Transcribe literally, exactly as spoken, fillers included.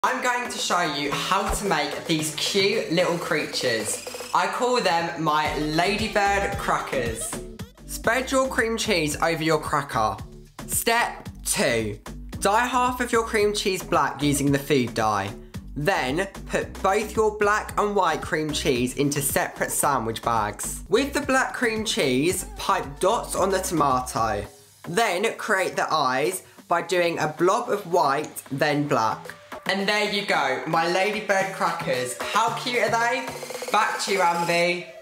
I'm going to show you how to make these cute little creatures. I call them my ladybird crackers. Spread your cream cheese over your cracker. Step two. Dye half of your cream cheese black using the food dye. Then, put both your black and white cream cheese into separate sandwich bags. With the black cream cheese, pipe dots on the tomato. Then, create the eyes by doing a blob of white, then black. And there you go, my ladybird crackers. How cute are they? Back to you, Ambi.